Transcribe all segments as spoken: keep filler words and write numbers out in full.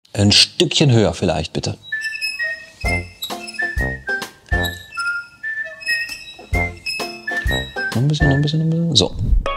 Ein Stückchen höher vielleicht, bitte. Noch ein bisschen, noch ein bisschen, noch ein bisschen. So.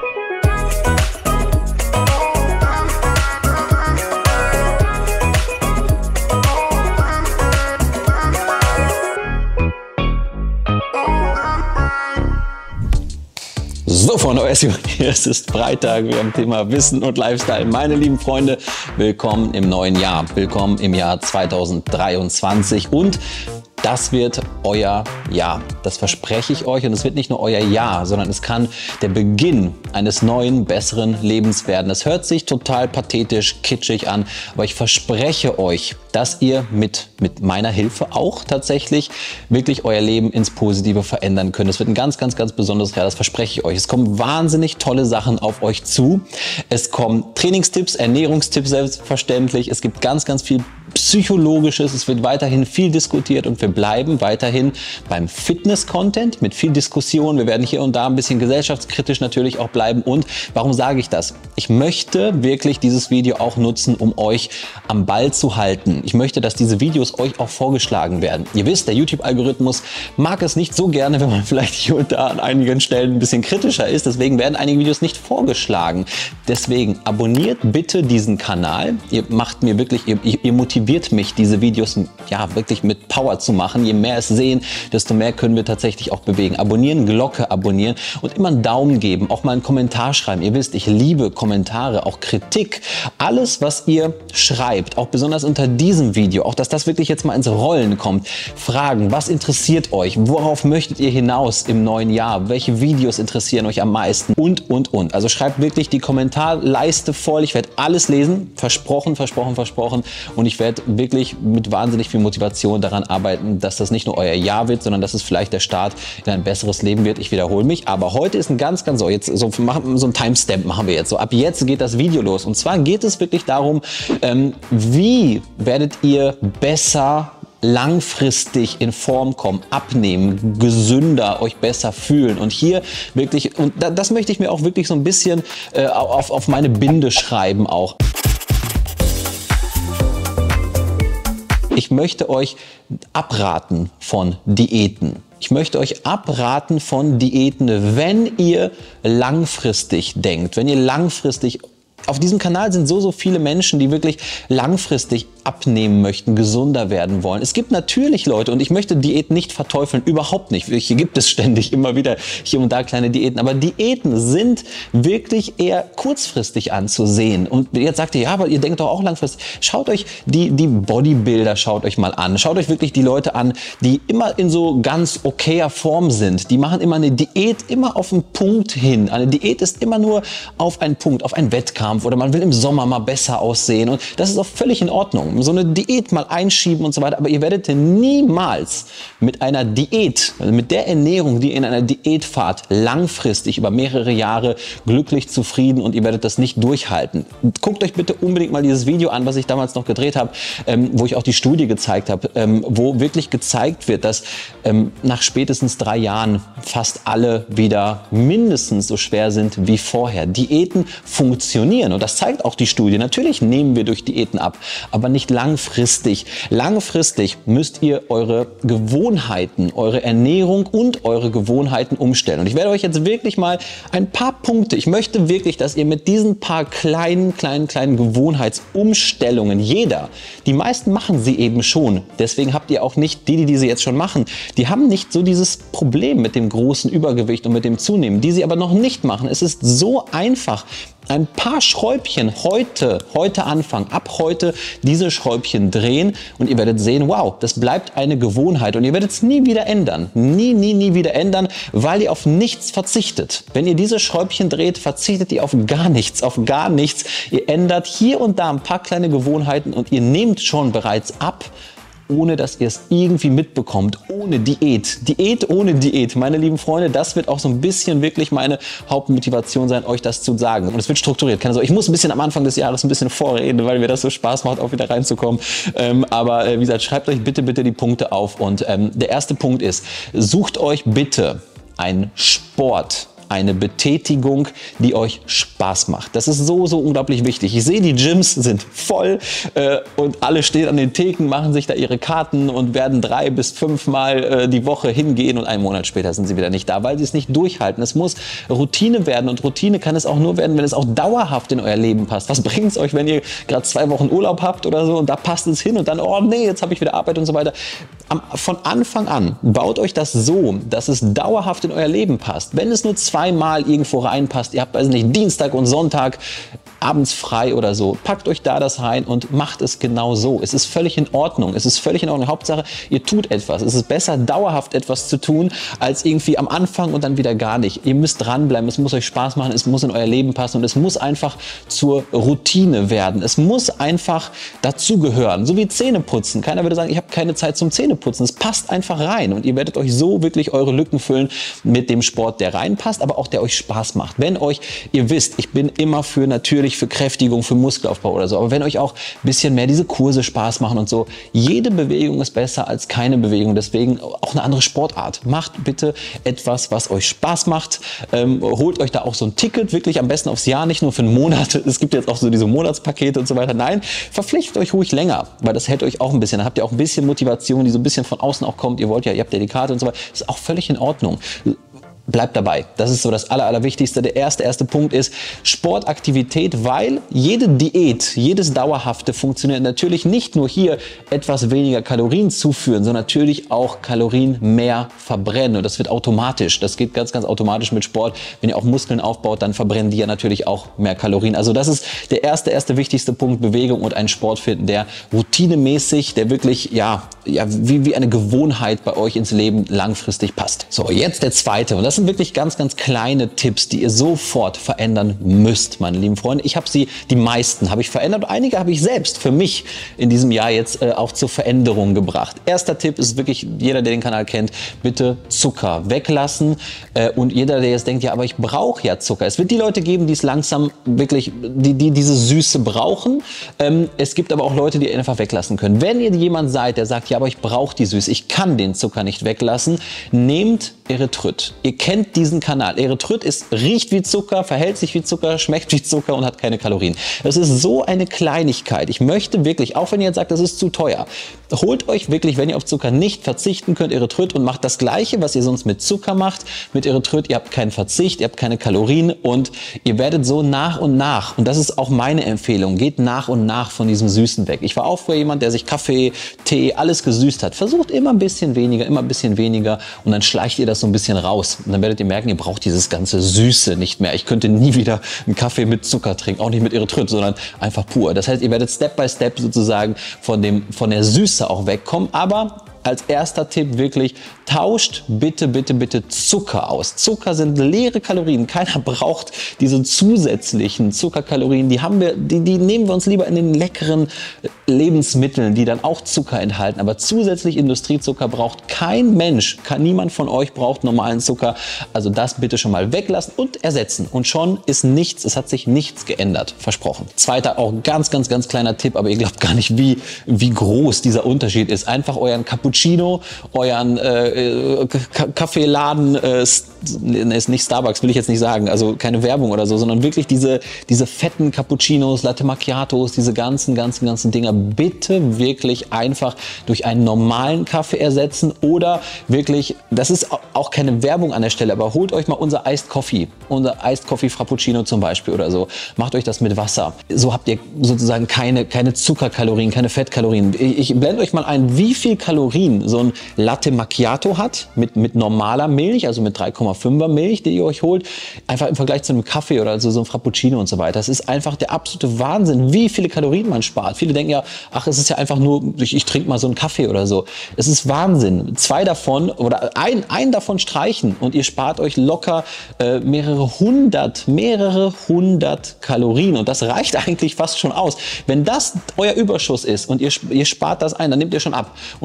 So, Freunde, es ist Freitag, wir haben Thema Wissen und Lifestyle. Meine lieben Freunde, willkommen im neuen Jahr, willkommen im Jahr zweitausenddreiundzwanzig und das wird euer Jahr. Das verspreche ich euch und es wird nicht nur euer Jahr, sondern es kann der Beginn eines neuen, besseren Lebens werden. Es hört sich total pathetisch, kitschig an, aber ich verspreche euch, dass ihr mit, mit meiner Hilfe auch tatsächlich wirklich euer Leben ins Positive verändern könnt. Es wird ein ganz, ganz, ganz besonderes Jahr, das verspreche ich euch. Es kommen wahnsinnig tolle Sachen auf euch zu. Es kommen Trainingstipps, Ernährungstipps selbstverständlich. Es gibt ganz, ganz viel Psychologisches. Es wird weiterhin viel diskutiert und wir bleiben weiterhin beim Fitness-Content mit viel Diskussion. Wir werden hier und da ein bisschen gesellschaftskritisch natürlich auch bleiben. Und warum sage ich das? Ich möchte wirklich dieses Video auch nutzen, um euch am Ball zu halten. Ich möchte, dass diese Videos euch auch vorgeschlagen werden. Ihr wisst, der YouTube-Algorithmus mag es nicht so gerne, wenn man vielleicht hier und da an einigen Stellen ein bisschen kritischer ist. Deswegen werden einige Videos nicht vorgeschlagen. Deswegen abonniert bitte diesen Kanal. Ihr macht mir wirklich, ihr, ihr motiviert mich, diese Videos ja wirklich mit Power zu machen. Je mehr es sehen, desto mehr können wir tatsächlich auch bewegen. Abonnieren, Glocke abonnieren und immer einen Daumen geben, auch mal einen Kommentar schreiben. Ihr wisst, ich liebe Kommentare, auch Kritik. Alles, was ihr schreibt, auch besonders unter diesem Video, auch dass das wirklich jetzt mal ins Rollen kommt. Fragen, was interessiert euch? Worauf möchtet ihr hinaus im neuen Jahr? Welche Videos interessieren euch am meisten? Und, und, und. Also schreibt wirklich die Kommentarleiste voll. Ich werde alles lesen. Versprochen, versprochen, versprochen. Und ich werde wirklich mit wahnsinnig viel Motivation daran arbeiten, dass das nicht nur euer Jahr wird, sondern dass es vielleicht der Start in ein besseres Leben wird. Ich wiederhole mich, aber heute ist ein ganz, ganz so, jetzt so, machen, so ein Timestamp machen wir jetzt so. Ab jetzt geht das Video los und zwar geht es wirklich darum, ähm, wie werdet ihr besser langfristig in Form kommen, abnehmen, gesünder, euch besser fühlen und hier wirklich, und das möchte ich mir auch wirklich so ein bisschen äh, auf, auf meine Binde schreiben auch. Ich möchte euch abraten von Diäten. Ich möchte euch abraten von Diäten, wenn ihr langfristig denkt, wenn ihr langfristig. Auf diesem Kanal sind so, so viele Menschen, die wirklich langfristig abnehmen möchten, gesunder werden wollen. Es gibt natürlich Leute, und ich möchte Diäten nicht verteufeln, überhaupt nicht. Hier gibt es ständig immer wieder hier und da kleine Diäten, aber Diäten sind wirklich eher kurzfristig anzusehen. Und jetzt sagt ihr, ja, aber ihr denkt doch auch langfristig. Schaut euch die, die Bodybuilder, schaut euch mal an. Schaut euch wirklich die Leute an, die immer in so ganz okayer Form sind. Die machen immer eine Diät immer auf einen Punkt hin. Eine Diät ist immer nur auf einen Punkt, auf einen Wettkampf. Oder man will im Sommer mal besser aussehen und das ist auch völlig in Ordnung. So eine Diät mal einschieben und so weiter, aber ihr werdet niemals mit einer Diät, also mit der Ernährung, die ihr in einer Diät fahrt, langfristig über mehrere Jahre glücklich, zufrieden und ihr werdet das nicht durchhalten. Guckt euch bitte unbedingt mal dieses Video an, was ich damals noch gedreht habe, ähm, wo ich auch die Studie gezeigt habe, ähm, wo wirklich gezeigt wird, dass ähm, nach spätestens drei Jahren fast alle wieder mindestens so schwer sind wie vorher. Diäten funktionieren. Und das zeigt auch die Studie. Natürlich nehmen wir durch Diäten ab, aber nicht langfristig. Langfristig müsst ihr eure Gewohnheiten, eure Ernährung und eure Gewohnheiten umstellen. Und ich werde euch jetzt wirklich mal ein paar Punkte, ich möchte wirklich, dass ihr mit diesen paar kleinen, kleinen, kleinen Gewohnheitsumstellungen, jeder, die meisten machen sie eben schon. Deswegen habt ihr auch nicht, die, die diese jetzt schon machen, die haben nicht so dieses Problem mit dem großen Übergewicht und mit dem Zunehmen, die sie aber noch nicht machen. Es ist so einfach, ein paar Schräubchen heute, heute anfangen, ab heute diese Schräubchen drehen und ihr werdet sehen, wow, das bleibt eine Gewohnheit und ihr werdet es nie wieder ändern. Nie, nie, nie wieder ändern, weil ihr auf nichts verzichtet. Wenn ihr diese Schräubchen dreht, verzichtet ihr auf gar nichts, auf gar nichts. Ihr ändert hier und da ein paar kleine Gewohnheiten und ihr nehmt schon bereits ab, ohne dass ihr es irgendwie mitbekommt, ohne Diät. Diät ohne Diät. Meine lieben Freunde, das wird auch so ein bisschen wirklich meine Hauptmotivation sein, euch das zu sagen. Und es wird strukturiert. Keine Sorge, ich muss ein bisschen am Anfang des Jahres ein bisschen vorreden, weil mir das so Spaß macht, auch wieder reinzukommen. Ähm, aber äh, wie gesagt, schreibt euch bitte, bitte die Punkte auf. Und ähm, der erste Punkt ist, sucht euch bitte einen Sport, eine Betätigung, die euch Spaß macht. Das ist so, so unglaublich wichtig. Ich sehe, die Gyms sind voll äh, und alle stehen an den Theken, machen sich da ihre Karten und werden drei bis fünfmal äh, die Woche hingehen und einen Monat später sind sie wieder nicht da, weil sie es nicht durchhalten. Es muss Routine werden und Routine kann es auch nur werden, wenn es auch dauerhaft in euer Leben passt. Was bringt es euch, wenn ihr gerade zwei Wochen Urlaub habt oder so und da passt es hin und dann, oh nee, jetzt habe ich wieder Arbeit und so weiter. Am, von Anfang an baut euch das so, dass es dauerhaft in euer Leben passt. Wenn es nur zweimal irgendwo reinpasst, ihr habt, weiß nicht, Dienstag und Sonntag abends frei oder so, packt euch da das rein und macht es genau so. Es ist völlig in Ordnung. Es ist völlig in Ordnung. Hauptsache, ihr tut etwas. Es ist besser, dauerhaft etwas zu tun, als irgendwie am Anfang und dann wieder gar nicht. Ihr müsst dranbleiben. Es muss euch Spaß machen. Es muss in euer Leben passen und es muss einfach zur Routine werden. Es muss einfach dazugehören. So wie Zähneputzen. Keiner würde sagen, ich habe keine Zeit zum Zähneputzen. Es passt einfach rein und ihr werdet euch so wirklich eure Lücken füllen mit dem Sport, der reinpasst, aber auch der euch Spaß macht. Wenn euch, ihr wisst, ich bin immer für natürlich für Kräftigung, für Muskelaufbau oder so. Aber wenn euch auch ein bisschen mehr diese Kurse Spaß machen und so, jede Bewegung ist besser als keine Bewegung. Deswegen auch eine andere Sportart. Macht bitte etwas, was euch Spaß macht. Ähm, holt euch da auch so ein Ticket, wirklich am besten aufs Jahr, nicht nur für einen Monat. Es gibt jetzt auch so diese Monatspakete und so weiter. Nein, verpflichtet euch ruhig länger, weil das hält euch auch ein bisschen. Dann habt ihr auch ein bisschen Motivation, die so ein bisschen von außen auch kommt. Ihr wollt ja, ihr habt ja die Karte und so weiter. Das ist auch völlig in Ordnung. Bleibt dabei. Das ist so das Aller, Allerwichtigste. Der erste, erste Punkt ist Sportaktivität, weil jede Diät, jedes Dauerhafte funktioniert natürlich nicht nur hier etwas weniger Kalorien zuführen, sondern natürlich auch Kalorien mehr verbrennen. Und das wird automatisch. Das geht ganz, ganz automatisch mit Sport. Wenn ihr auch Muskeln aufbaut, dann verbrennen die ja natürlich auch mehr Kalorien. Also das ist der erste, erste wichtigste Punkt, Bewegung und einen Sport finden, der routinemäßig, der wirklich, ja, ja wie, wie eine Gewohnheit bei euch ins Leben langfristig passt. So, jetzt der zweite. Und das Das sind wirklich ganz, ganz kleine Tipps, die ihr sofort verändern müsst, meine lieben Freunde. Ich habe sie, die meisten habe ich verändert. Einige habe ich selbst für mich in diesem Jahr jetzt äh, auch zur Veränderung gebracht. Erster Tipp ist wirklich, jeder, der den Kanal kennt, bitte Zucker weglassen. Äh, und jeder, der jetzt denkt, ja, aber ich brauche ja Zucker. Es wird die Leute geben, die es langsam wirklich, die, die diese Süße brauchen. Ähm, es gibt aber auch Leute, die einfach weglassen können. Wenn ihr jemand seid, der sagt, ja, aber ich brauche die Süße, ich kann den Zucker nicht weglassen, nehmt Erythrit. Ihr kennt diesen Kanal. Erythrit ist, riecht wie Zucker, verhält sich wie Zucker, schmeckt wie Zucker und hat keine Kalorien. Das ist so eine Kleinigkeit. Ich möchte wirklich, auch wenn ihr jetzt sagt, das ist zu teuer, holt euch wirklich, wenn ihr auf Zucker nicht verzichten könnt, Erythrit und macht das Gleiche, was ihr sonst mit Zucker macht. Mit Erythrit, ihr habt keinen Verzicht, ihr habt keine Kalorien und ihr werdet so nach und nach, und das ist auch meine Empfehlung, geht nach und nach von diesem Süßen weg. Ich war auch früher jemand, der sich Kaffee, Tee, alles gesüßt hat. Versucht immer ein bisschen weniger, immer ein bisschen weniger und dann schleicht ihr das so ein bisschen raus. Und dann werdet ihr merken, ihr braucht dieses ganze Süße nicht mehr. Ich könnte nie wieder einen Kaffee mit Zucker trinken, auch nicht mit Erythrit, sondern einfach pur. Das heißt, ihr werdet Step by Step sozusagen von, dem, von der Süße auch wegkommen, aber als erster Tipp wirklich, tauscht bitte, bitte, bitte Zucker aus. Zucker sind leere Kalorien. Keiner braucht diese zusätzlichen Zuckerkalorien. Die haben wir, die, die nehmen wir uns lieber in den leckeren Lebensmitteln, die dann auch Zucker enthalten. Aber zusätzlich Industriezucker braucht kein Mensch, kann niemand von euch braucht normalen Zucker. Also das bitte schon mal weglassen und ersetzen. Und schon ist nichts, es hat sich nichts geändert. Versprochen. Zweiter, auch ganz, ganz, ganz kleiner Tipp, aber ihr glaubt gar nicht, wie, wie groß dieser Unterschied ist. Einfach euren Cappuccino, euren äh, Kaffeeladen, äh, ist nicht Starbucks, will ich jetzt nicht sagen, also keine Werbung oder so, sondern wirklich diese, diese fetten Cappuccinos, Latte Macchiatos, diese ganzen, ganzen, ganzen Dinger bitte wirklich einfach durch einen normalen Kaffee ersetzen oder wirklich, das ist auch keine Werbung an der Stelle, aber holt euch mal unser Iced Coffee, unser Iced Coffee Frappuccino zum Beispiel oder so, macht euch das mit Wasser. So habt ihr sozusagen keine, keine Zuckerkalorien, keine Fettkalorien. Ich, ich blende euch mal ein, wie viel Kalorien so ein Latte Macchiato hat mit, mit normaler Milch, also mit drei Komma fünfer Milch, die ihr euch holt, einfach im Vergleich zu einem Kaffee oder so, so ein Frappuccino und so weiter. Das ist einfach der absolute Wahnsinn, wie viele Kalorien man spart. Viele denken ja, ach, es ist ja einfach nur, ich, ich trinke mal so einen Kaffee oder so. Es ist Wahnsinn. Zwei davon oder ein, ein davon streichen und ihr spart euch locker äh, mehrere hundert, mehrere hundert Kalorien und das reicht eigentlich fast schon aus. Wenn das euer Überschuss ist und ihr, ihr spart das ein, dann nehmt ihr schon ab und verzichtet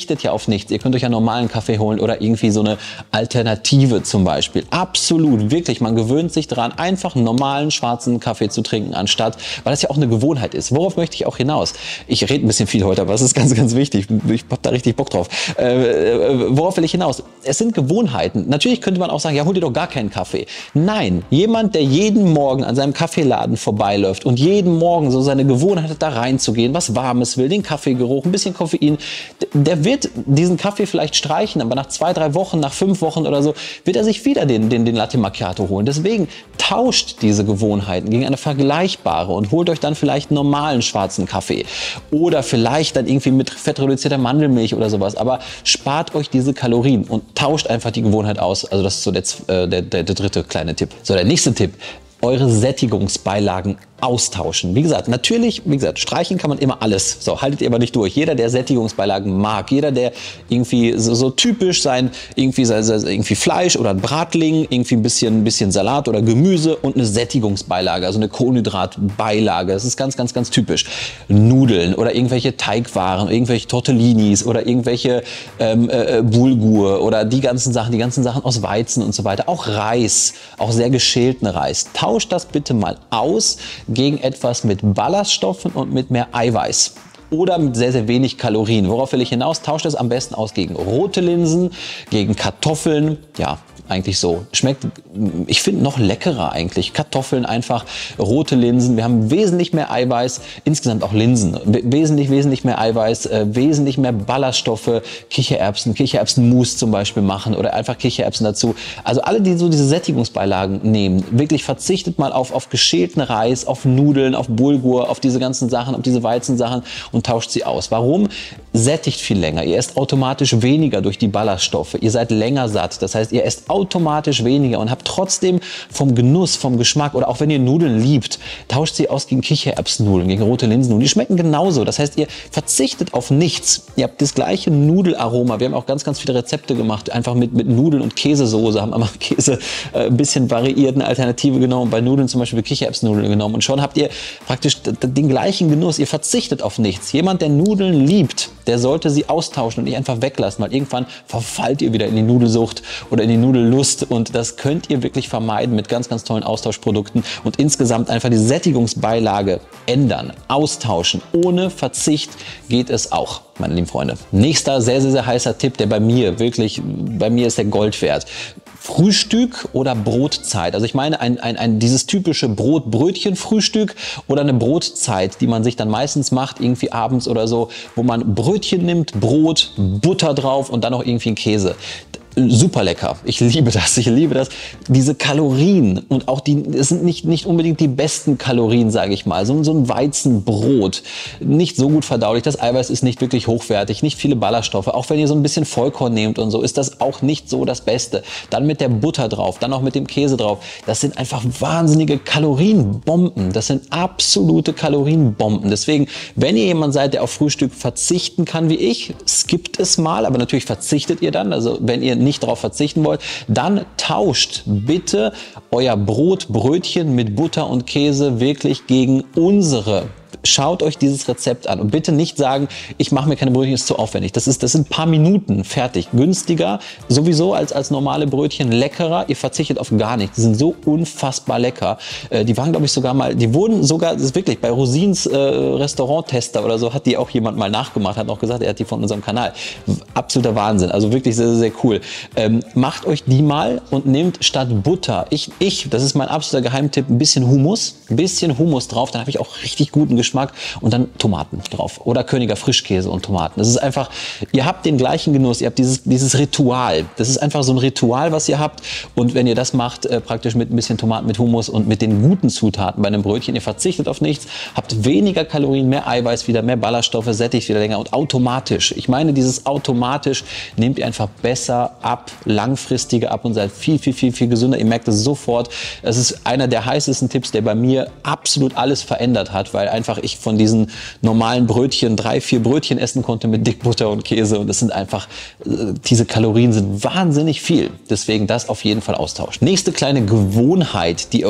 verzichtet ja auf nichts. Ihr könnt euch ja normalen Kaffee holen oder irgendwie so eine Alternative zum Beispiel. Absolut, wirklich, man gewöhnt sich daran, einfach einen normalen schwarzen Kaffee zu trinken, anstatt, weil das ja auch eine Gewohnheit ist. Worauf möchte ich auch hinaus? Ich rede ein bisschen viel heute, aber das ist ganz, ganz wichtig. Ich habe da richtig Bock drauf. Äh, äh, worauf will ich hinaus? Es sind Gewohnheiten. Natürlich könnte man auch sagen, ja, hol dir doch gar keinen Kaffee. Nein, jemand, der jeden Morgen an seinem Kaffeeladen vorbeiläuft und jeden Morgen so seine Gewohnheit hat, da reinzugehen, was Warmes will, den Kaffeegeruch, ein bisschen Koffein, der wird diesen Kaffee vielleicht streichen, aber nach zwei, drei Wochen, nach fünf Wochen oder so, wird er sich wieder den, den, den Latte Macchiato holen. Deswegen tauscht diese Gewohnheiten gegen eine vergleichbare und holt euch dann vielleicht einen normalen schwarzen Kaffee oder vielleicht dann irgendwie mit fettreduzierter Mandelmilch oder sowas, aber spart euch diese Kalorien und tauscht einfach die Gewohnheit aus. Also das ist so der, äh, der, der, der dritte kleine Tipp. So, der nächste Tipp: eure Sättigungsbeilagen austauschen. Wie gesagt, natürlich, wie gesagt, streichen kann man immer alles. So, haltet ihr aber nicht durch. Jeder, der Sättigungsbeilagen mag, jeder, der irgendwie so, so typisch sein, irgendwie, irgendwie Fleisch oder ein Bratling, irgendwie ein bisschen, ein bisschen Salat oder Gemüse und eine Sättigungsbeilage, also eine Kohlenhydratbeilage. Das ist ganz, ganz, ganz typisch. Nudeln oder irgendwelche Teigwaren, irgendwelche Tortellinis oder irgendwelche ähm, äh, Bulgur oder die ganzen Sachen, die ganzen Sachen aus Weizen und so weiter. Auch Reis, auch sehr geschälten Reis. Tauscht das bitte mal aus gegen etwas mit Ballaststoffen und mit mehr Eiweiß. Oder mit sehr, sehr wenig Kalorien. Worauf will ich hinaus? Tauscht es am besten aus gegen rote Linsen, gegen Kartoffeln. Ja, eigentlich so. Schmeckt, ich finde, noch leckerer eigentlich. Kartoffeln einfach, rote Linsen. Wir haben wesentlich mehr Eiweiß, insgesamt auch Linsen. Wesentlich, wesentlich mehr Eiweiß, äh, wesentlich mehr Ballaststoffe. Kichererbsen, Kichererbsenmus zum Beispiel machen oder einfach Kichererbsen dazu. Also alle, die so diese Sättigungsbeilagen nehmen, wirklich verzichtet mal auf, auf geschälten Reis, auf Nudeln, auf Bulgur, auf diese ganzen Sachen, auf diese Weizensachen und tauscht sie aus. Warum? Sättigt viel länger. Ihr esst automatisch weniger durch die Ballaststoffe. Ihr seid länger satt. Das heißt, ihr esst automatisch weniger und habt trotzdem vom Genuss, vom Geschmack oder auch wenn ihr Nudeln liebt, tauscht sie aus gegen Kichererbsennudeln, gegen rote Linsennudeln. Die schmecken genauso. Das heißt, ihr verzichtet auf nichts. Ihr habt das gleiche Nudelaroma. Wir haben auch ganz, ganz viele Rezepte gemacht, einfach mit, mit Nudeln und Käsesoße. Haben einmal Käse äh, ein bisschen variiert, eine Alternative genommen. Bei Nudeln zum Beispiel Kichererbsennudeln genommen. Und schon habt ihr praktisch den gleichen Genuss. Ihr verzichtet auf nichts. Jemand, der Nudeln liebt, der sollte sie austauschen und nicht einfach weglassen, weil irgendwann verfallt ihr wieder in die Nudelsucht oder in die Nudellust und das könnt ihr wirklich vermeiden mit ganz, ganz tollen Austauschprodukten und insgesamt einfach die Sättigungsbeilage ändern, austauschen. Ohne Verzicht geht es auch, meine lieben Freunde. Nächster sehr, sehr, sehr heißer Tipp, der bei mir wirklich, bei mir ist der Gold wert. Frühstück oder Brotzeit. Also ich meine ein, ein, ein, dieses typische Brot-Brötchen-Frühstück oder eine Brotzeit, die man sich dann meistens macht, irgendwie abends oder so, wo man Brötchen nimmt, Brot, Butter drauf und dann noch irgendwie einen Käse. Super lecker. Ich liebe das. Ich liebe das. Diese Kalorien und auch die, es sind nicht, nicht unbedingt die besten Kalorien, sage ich mal. So, so ein Weizenbrot, nicht so gut verdaulich. Das Eiweiß ist nicht wirklich hochwertig, nicht viele Ballaststoffe. Auch wenn ihr so ein bisschen Vollkorn nehmt und so, ist das auch nicht so das Beste. Dann mit der Butter drauf, dann auch mit dem Käse drauf. Das sind einfach wahnsinnige Kalorienbomben. Das sind absolute Kalorienbomben. Deswegen, wenn ihr jemand seid, der auf Frühstück verzichten kann wie ich, skippt es mal, aber natürlich verzichtet ihr dann. Also wenn ihr nicht darauf verzichten wollt, dann tauscht bitte euer Brot, Brötchen mit Butter und Käse wirklich gegen unsere. Schaut euch dieses Rezept an und bitte nicht sagen, ich mache mir keine Brötchen, ist zu aufwendig. Das ist, das sind ein paar Minuten fertig. Günstiger sowieso als, als normale Brötchen, leckerer. Ihr verzichtet auf gar nichts. Die sind so unfassbar lecker. Äh, die waren, glaube ich, sogar mal, die wurden sogar, das ist wirklich, bei Rosins äh, Restauranttester oder so hat die auch jemand mal nachgemacht, hat auch gesagt, er hat die von unserem Kanal. Absoluter Wahnsinn. Also wirklich sehr, sehr cool. Ähm, macht euch die mal und nehmt statt Butter, ich, ich, das ist mein absoluter Geheimtipp, ein bisschen Hummus, ein bisschen Hummus drauf, dann habe ich auch richtig guten Geschmack. Und dann Tomaten drauf oder Königer Frischkäse und Tomaten. Das ist einfach, ihr habt den gleichen Genuss, ihr habt dieses, dieses Ritual. Das ist einfach so ein Ritual, was ihr habt. Und wenn ihr das macht, äh, praktisch mit ein bisschen Tomaten, mit Hummus und mit den guten Zutaten bei einem Brötchen, ihr verzichtet auf nichts, habt weniger Kalorien, mehr Eiweiß wieder, mehr Ballaststoffe, sättigt wieder länger und automatisch. Ich meine, dieses automatisch nehmt ihr einfach besser ab, langfristiger ab und seid viel, viel, viel, viel gesünder. Ihr merkt es sofort. Es ist einer der heißesten Tipps, der bei mir absolut alles verändert hat, weil einfach ich von diesen normalen Brötchen drei, vier Brötchen essen konnte mit Dickbutter und Käse und das sind einfach, diese Kalorien sind wahnsinnig viel. Deswegen das auf jeden Fall austauschen. Nächste kleine Gewohnheit, die ihr euch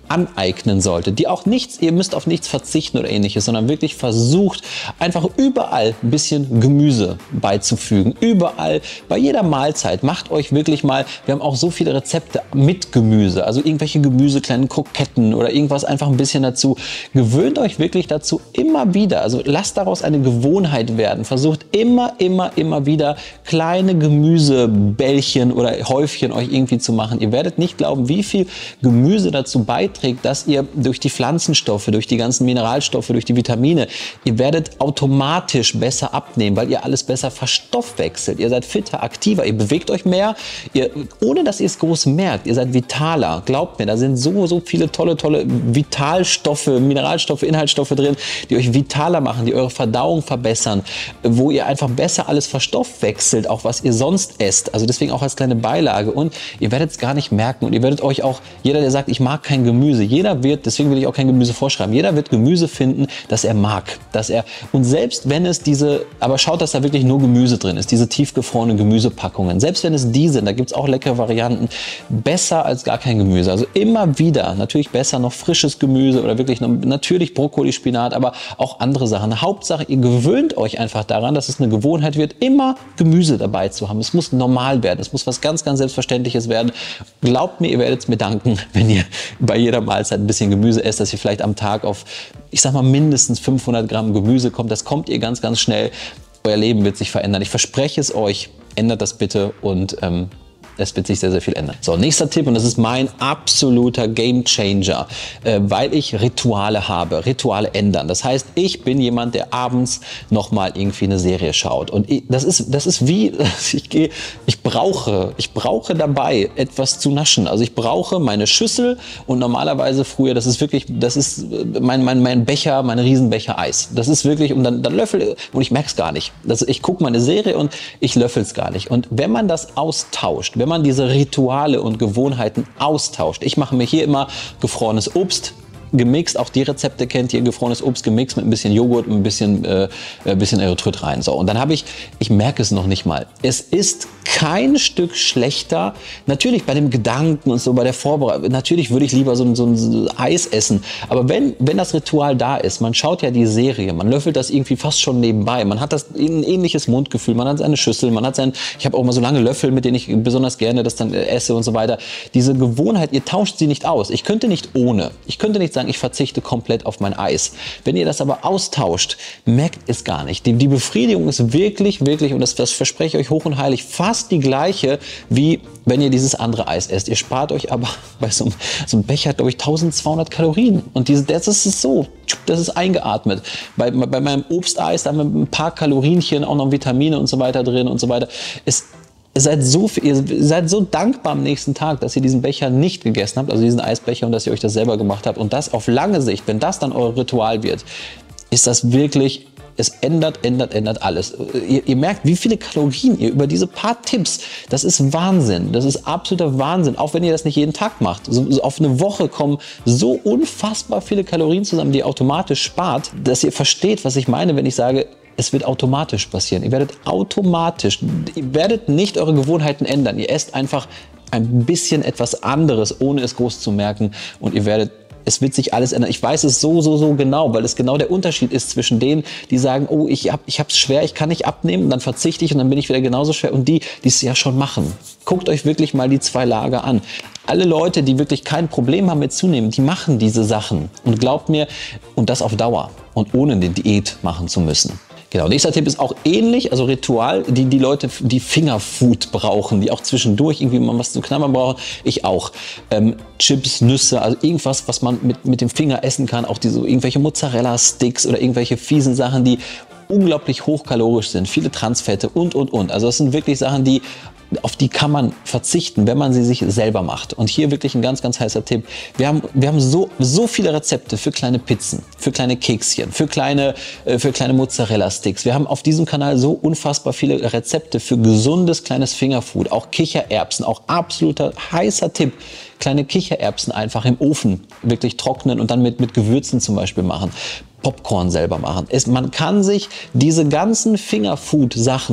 aneignen solltet, die auch nichts, ihr müsst auf nichts verzichten oder ähnliches, sondern wirklich versucht, einfach überall ein bisschen Gemüse beizufügen. Überall, bei jeder Mahlzeit. Macht euch wirklich mal, wir haben auch so viele Rezepte mit Gemüse, also irgendwelche Gemüse, kleine Kroketten oder irgendwas einfach ein bisschen dazu. Gewöhnt euch wirklich dazu immer wieder, also lasst daraus eine Gewohnheit werden. Versucht immer, immer, immer wieder kleine Gemüsebällchen oder Häufchen euch irgendwie zu machen. Ihr werdet nicht glauben, wie viel Gemüse dazu beiträgt, dass ihr durch die Pflanzenstoffe, durch die ganzen Mineralstoffe, durch die Vitamine, ihr werdet automatisch besser abnehmen, weil ihr alles besser verstoffwechselt. Ihr seid fitter, aktiver, ihr bewegt euch mehr, ihr, ohne dass ihr es groß merkt. Ihr seid vitaler. Glaubt mir, da sind so, so viele tolle, tolle Vitalstoffe, Mineralstoffe, Inhaltsstoffe drin, die euch vitaler machen, die eure Verdauung verbessern, wo ihr einfach besser alles verstoffwechselt, auch was ihr sonst esst. Also deswegen auch als kleine Beilage. Und ihr werdet es gar nicht merken. Und ihr werdet euch auch, jeder, der sagt, ich mag kein Gemüse, jeder wird, deswegen will ich auch kein Gemüse vorschreiben, jeder wird Gemüse finden, das er mag. Dass er, und selbst wenn es diese, aber schaut, dass da wirklich nur Gemüse drin ist, diese tiefgefrorenen Gemüsepackungen, selbst wenn es die sind, da gibt es auch leckere Varianten, besser als gar kein Gemüse. Also immer wieder, natürlich besser noch frisches Gemüse oder wirklich noch, natürlich Brokkoli, Spinat, aber auch andere Sachen. Hauptsache, ihr gewöhnt euch einfach daran, dass es eine Gewohnheit wird, immer Gemüse dabei zu haben. Es muss normal werden, es muss was ganz, ganz Selbstverständliches werden. Glaubt mir, ihr werdet es mir danken, wenn ihr bei jeder Mahlzeit ein bisschen Gemüse esst, dass ihr vielleicht am Tag auf, ich sag mal, mindestens fünfhundert Gramm Gemüse kommt. Das kommt ihr ganz, ganz schnell. Euer Leben wird sich verändern. Ich verspreche es euch. Ändert das bitte und ähm, es wird sich sehr, sehr viel ändern. So, nächster Tipp, und das ist mein absoluter Gamechanger, äh, weil ich Rituale habe. Rituale ändern. Das heißt, ich bin jemand, der abends nochmal irgendwie eine Serie schaut. Und ich, das ist, das ist wie, ich gehe, ich brauche, ich brauche dabei etwas zu naschen. Also ich brauche meine Schüssel und normalerweise früher, das ist wirklich, das ist mein, mein, mein Becher, mein Riesenbecher Eis. Das ist wirklich, und dann, dann löffel, und ich merke es gar nicht. Das, ich gucke meine Serie und ich löffel es gar nicht. Und wenn man das austauscht, wenn man diese Rituale und Gewohnheiten austauscht. Ich mache mir hier immer gefrorenes Obst gemixt, auch die Rezepte kennt ihr, gefrorenes Obst gemixt mit ein bisschen Joghurt und ein bisschen, äh, ein bisschen Erythrit rein. So, und dann habe ich, ich merke es noch nicht mal, es ist kein Stück schlechter, natürlich bei dem Gedanken und so, bei der Vorbereitung, natürlich würde ich lieber so ein, so ein Eis essen, aber wenn, wenn das Ritual da ist, man schaut ja die Serie, man löffelt das irgendwie fast schon nebenbei, man hat das ein ähnliches Mundgefühl, man hat seine Schüssel, man hat sein, ich habe auch mal so lange Löffel, mit denen ich besonders gerne das dann esse und so weiter. Diese Gewohnheit, ihr tauscht sie nicht aus. Ich könnte nicht ohne, ich könnte nicht sagen, ich verzichte komplett auf mein Eis. Wenn ihr das aber austauscht, merkt es gar nicht. Die, die Befriedigung ist wirklich, wirklich, und das, das verspreche ich euch hoch und heilig, fast die gleiche, wie wenn ihr dieses andere Eis esst. Ihr spart euch aber bei so einem, so einem Becher, glaube ich, eintausendzweihundert Kalorien. Und diese, das ist so, das ist eingeatmet. Bei, bei meinem Obsteis, da haben wir ein paar Kalorienchen, auch noch Vitamine und so weiter drin und so weiter. Es, Ihr seid, so, ihr seid so dankbar am nächsten Tag, dass ihr diesen Becher nicht gegessen habt, also diesen Eisbecher, und dass ihr euch das selber gemacht habt. Und das auf lange Sicht, wenn das dann euer Ritual wird, ist das wirklich, es ändert, ändert, ändert alles. Ihr, ihr merkt, wie viele Kalorien ihr über diese paar Tipps, das ist Wahnsinn, das ist absoluter Wahnsinn, auch wenn ihr das nicht jeden Tag macht. So, so auf eine Woche kommen so unfassbar viele Kalorien zusammen, die ihr automatisch spart, dass ihr versteht, was ich meine, wenn ich sage, es wird automatisch passieren. Ihr werdet automatisch, ihr werdet nicht eure Gewohnheiten ändern. Ihr esst einfach ein bisschen etwas anderes, ohne es groß zu merken. Und ihr werdet, es wird sich alles ändern. Ich weiß es so, so, so genau, weil es genau der Unterschied ist zwischen denen, die sagen, oh, ich hab, ich hab's schwer, ich kann nicht abnehmen, und dann verzichte ich und dann bin ich wieder genauso schwer. Und die, die es ja schon machen. Guckt euch wirklich mal die zwei Lager an. Alle Leute, die wirklich kein Problem haben mit Zunehmen, die machen diese Sachen. Und glaubt mir, und das auf Dauer und ohne eine Diät machen zu müssen. Genau, nächster Tipp ist auch ähnlich, also Ritual, die die Leute, die Fingerfood brauchen, die auch zwischendurch irgendwie mal was zu knabbern brauchen. Ich auch. Ähm, Chips, Nüsse, also irgendwas, was man mit, mit dem Finger essen kann. Auch diese irgendwelche Mozzarella-Sticks oder irgendwelche fiesen Sachen, die unglaublich hochkalorisch sind. Viele Transfette und, und, und. Also das sind wirklich Sachen, die auf die kann man verzichten, wenn man sie sich selber macht. Und hier wirklich ein ganz, ganz heißer Tipp. Wir haben, wir haben so, so viele Rezepte für kleine Pizzen, für kleine Kekschen, für kleine, äh, für kleine Mozzarella-Sticks. Wir haben auf diesem Kanal so unfassbar viele Rezepte für gesundes kleines Fingerfood. Auch Kichererbsen, auch absoluter heißer Tipp. Kleine Kichererbsen einfach im Ofen wirklich trocknen und dann mit, mit Gewürzen zum Beispiel machen. Popcorn selber machen. Es, man kann sich diese ganzen Fingerfood-Sachen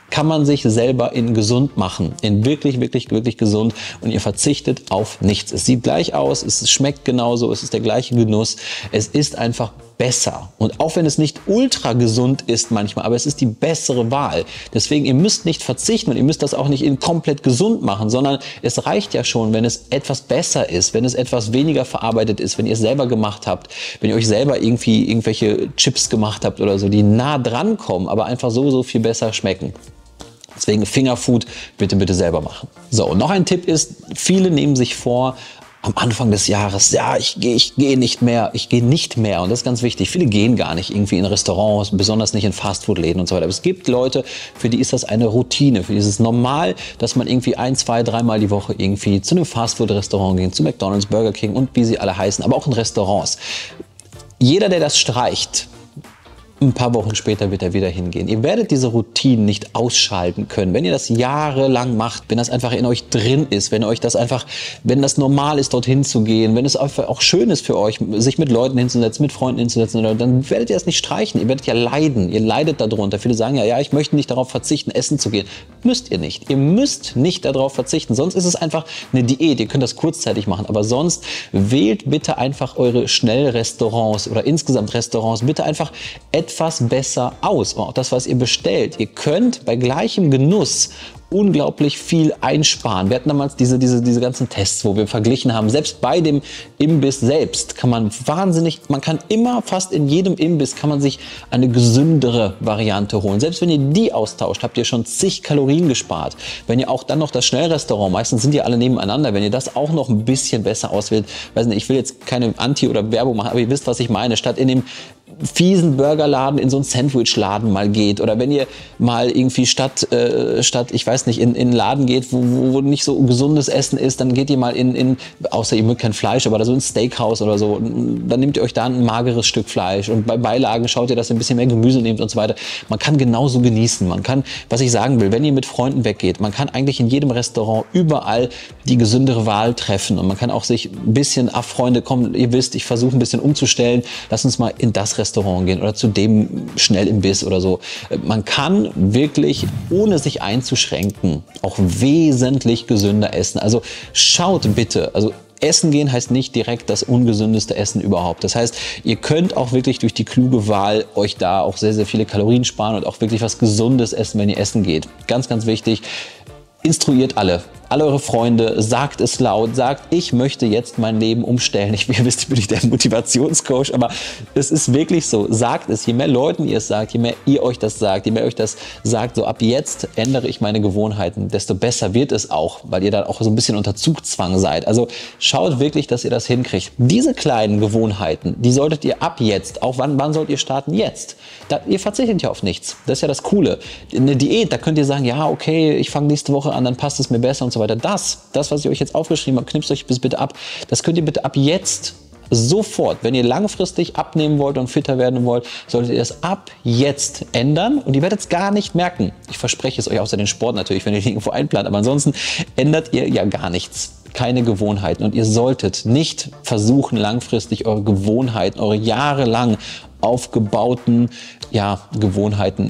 kann man sich selber in gesund machen, in wirklich, wirklich, wirklich gesund, und ihr verzichtet auf nichts. Es sieht gleich aus, es schmeckt genauso, es ist der gleiche Genuss, es ist einfach besser. Und auch wenn es nicht ultra gesund ist manchmal, aber es ist die bessere Wahl. Deswegen, ihr müsst nicht verzichten und ihr müsst das auch nicht in komplett gesund machen, sondern es reicht ja schon, wenn es etwas besser ist, wenn es etwas weniger verarbeitet ist, wenn ihr es selber gemacht habt, wenn ihr euch selber irgendwie irgendwelche Chips gemacht habt oder so, die nah dran kommen, aber einfach so, so viel besser schmecken. Deswegen Fingerfood bitte, bitte selber machen. So, und noch ein Tipp ist, viele nehmen sich vor, am Anfang des Jahres, ja, ich gehe ich geh nicht mehr, ich gehe nicht mehr. Und das ist ganz wichtig. Viele gehen gar nicht irgendwie in Restaurants, besonders nicht in Fastfood-Läden und so weiter. Aber es gibt Leute, für die ist das eine Routine. Für die ist es normal, dass man irgendwie ein, zwei, dreimal die Woche irgendwie zu einem Fastfood-Restaurant geht, zu McDonald's, Burger King und wie sie alle heißen, aber auch in Restaurants. Jeder, der das streicht, ein paar Wochen später wird er wieder hingehen. Ihr werdet diese Routinen nicht ausschalten können. Wenn ihr das jahrelang macht, wenn das einfach in euch drin ist, wenn euch das einfach, wenn das normal ist, dorthin zu gehen, wenn es einfach auch schön ist für euch, sich mit Leuten hinzusetzen, mit Freunden hinzusetzen, dann werdet ihr das nicht streichen. Ihr werdet ja leiden. Ihr leidet darunter. Viele sagen ja, ja, ich möchte nicht darauf verzichten, essen zu gehen. Müsst ihr nicht. Ihr müsst nicht darauf verzichten. Sonst ist es einfach eine Diät. Ihr könnt das kurzzeitig machen. Aber sonst wählt bitte einfach eure Schnellrestaurants oder insgesamt Restaurants bitte einfach etwas besser aus. Und auch das, was ihr bestellt. Ihr könnt bei gleichem Genuss unglaublich viel einsparen. Wir hatten damals diese, diese, diese ganzen Tests, wo wir verglichen haben, selbst bei dem Imbiss selbst kann man wahnsinnig, man kann immer, fast in jedem Imbiss kann man sich eine gesündere Variante holen. Selbst wenn ihr die austauscht, habt ihr schon zig Kalorien gespart. Wenn ihr auch dann noch das Schnellrestaurant, meistens sind die alle nebeneinander, wenn ihr das auch noch ein bisschen besser auswählt, weiß nicht, ich will jetzt keine Anti- oder Werbung machen, aber ihr wisst, was ich meine, statt in dem fiesen Burgerladen in so einen Sandwichladen mal geht, oder wenn ihr mal irgendwie statt, äh, statt ich weiß nicht, in, in einen Laden geht, wo, wo nicht so gesundes Essen ist, dann geht ihr mal in, in außer ihr mögt kein Fleisch, aber da so ein Steakhouse oder so, dann nehmt ihr euch da ein mageres Stück Fleisch und bei Beilagen schaut ihr, dass ihr ein bisschen mehr Gemüse nehmt und so weiter. Man kann genauso genießen, man kann, was ich sagen will, wenn ihr mit Freunden weggeht, man kann eigentlich in jedem Restaurant überall die gesündere Wahl treffen und man kann auch sich ein bisschen, ach Freunde, komm, ihr wisst, ich versuche ein bisschen umzustellen, lass uns mal in das Restaurant gehen oder zu dem Schnellimbiss oder so. Man kann wirklich, ohne sich einzuschränken, auch wesentlich gesünder essen. Also schaut bitte, also Essen gehen heißt nicht direkt das ungesündeste Essen überhaupt. Das heißt, ihr könnt auch wirklich durch die kluge Wahl euch da auch sehr, sehr viele Kalorien sparen und auch wirklich was Gesundes essen, wenn ihr essen geht. Ganz, ganz wichtig. Instruiert alle, alle eure Freunde, sagt es laut, sagt, ich möchte jetzt mein Leben umstellen. Ich, ihr wisst, ich bin nicht der Motivationscoach, aber es ist wirklich so. Sagt es, je mehr Leuten ihr es sagt, je mehr ihr euch das sagt, je mehr euch das sagt, so ab jetzt ändere ich meine Gewohnheiten, desto besser wird es auch, weil ihr dann auch so ein bisschen unter Zugzwang seid. Also schaut wirklich, dass ihr das hinkriegt. Diese kleinen Gewohnheiten, die solltet ihr ab jetzt, auch wann, wann sollt ihr starten? Jetzt. Da, ihr verzichtet ja auf nichts. Das ist ja das Coole. Eine Diät, da könnt ihr sagen, ja, okay, ich fange nächste Woche an, dann passt es mir besser und so weiter. Das, das, was ich euch jetzt aufgeschrieben habe, knipst euch das bitte ab. Das könnt ihr bitte ab jetzt sofort, wenn ihr langfristig abnehmen wollt und fitter werden wollt, solltet ihr das ab jetzt ändern und ihr werdet es gar nicht merken. Ich verspreche es euch, außer den Sport natürlich, wenn ihr den irgendwo einplant, aber ansonsten ändert ihr ja gar nichts. Keine Gewohnheiten und ihr solltet nicht versuchen, langfristig eure Gewohnheiten, eure jahrelang aufgebauten ja, Gewohnheiten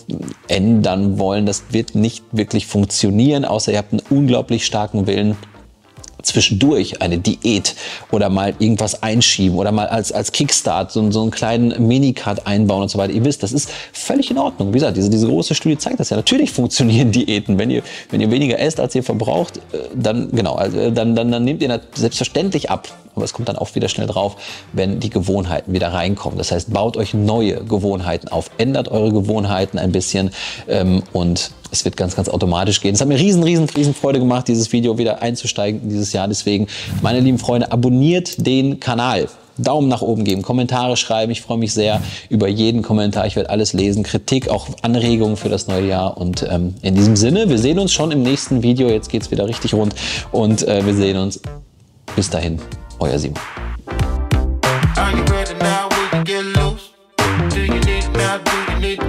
ändern wollen. Das wird nicht wirklich funktionieren, außer ihr habt einen unglaublich starken Willen, zwischendurch eine Diät oder mal irgendwas einschieben oder mal als, als Kickstart so, so einen kleinen Minicut einbauen und so weiter. Ihr wisst, das ist völlig in Ordnung. Wie gesagt, diese, diese große Studie zeigt das ja. Natürlich funktionieren Diäten. Wenn ihr, wenn ihr weniger esst, als ihr verbraucht, dann, genau, also, dann, dann, dann nehmt ihr selbstverständlich ab. Aber es kommt dann auch wieder schnell drauf, wenn die Gewohnheiten wieder reinkommen. Das heißt, baut euch neue Gewohnheiten auf, ändert eure Gewohnheiten ein bisschen ähm, und es wird ganz, ganz automatisch gehen. Es hat mir riesen, riesen, riesen Freude gemacht, dieses Video wieder einzusteigen dieses Jahr. Deswegen, meine lieben Freunde, abonniert den Kanal. Daumen nach oben geben, Kommentare schreiben. Ich freue mich sehr über jeden Kommentar. Ich werde alles lesen. Kritik, auch Anregungen für das neue Jahr. Und ähm, in diesem Sinne, wir sehen uns schon im nächsten Video. Jetzt geht es wieder richtig rund. Und äh, wir sehen uns. Bis dahin, euer Simon. Are you ready now? We can get loose. Do you need it now? Do you need